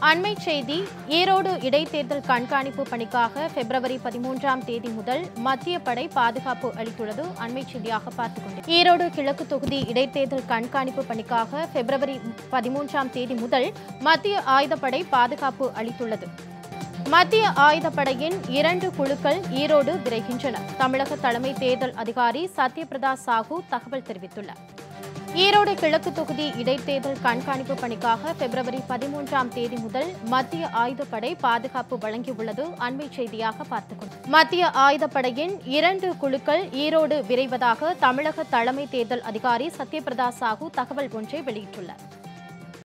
அண்மை செய்தி ஈரோடு இடைத்தேர்தல் கண்காணிப்பு பணிக்காக பிப்ரவரி 13ஆம் தேதி முதல் மத்திய படை பாதுகாப்பு அளித்துள்ளது. அண்மை செய்தியாக பார்த்துக்கொண்டு ஈரோடு கிழக்கு தொகுதி இடைத்தேர்தல் கண்காணிப்பு பணிக்காக பிப்ரவரி 13ஆம் தேதி முதல் மத்திய ஆயுதப்படை பாதுகாப்பு அளித்துள்ளது. மத்திய ஆயுதப்படையின் 2 குழுக்கள் ஈரோடு விரைகின்றன. தமிழக தலைமை தேர்தல் அதிகாரி சத்யபிரதா சாஹூ தகவல் தெரிவித்துள்ளார். ஈரோடு கிழக்கு தொகுதி இடைத்தேர்தல் கண்காணிப்பு பணிக்காக பிப்ரவரி 13ஆம் தேதி முதல் மத்திய ஆயுதப்படை பாதுகாப்பு வழங்கியுள்ளது. அண்மை செய்தியாக பார்த்துக்கொண்டோம். மத்திய ஆயுதப்படையின் 2 குழுக்கள் ஈரோடு விரைவதாக தமிழக தலைமை தேர்தல் அதிகாரி சத்யபிரதா சாஹூ தகவல் ஒன்றை வெளியிட்டுள்ளார்.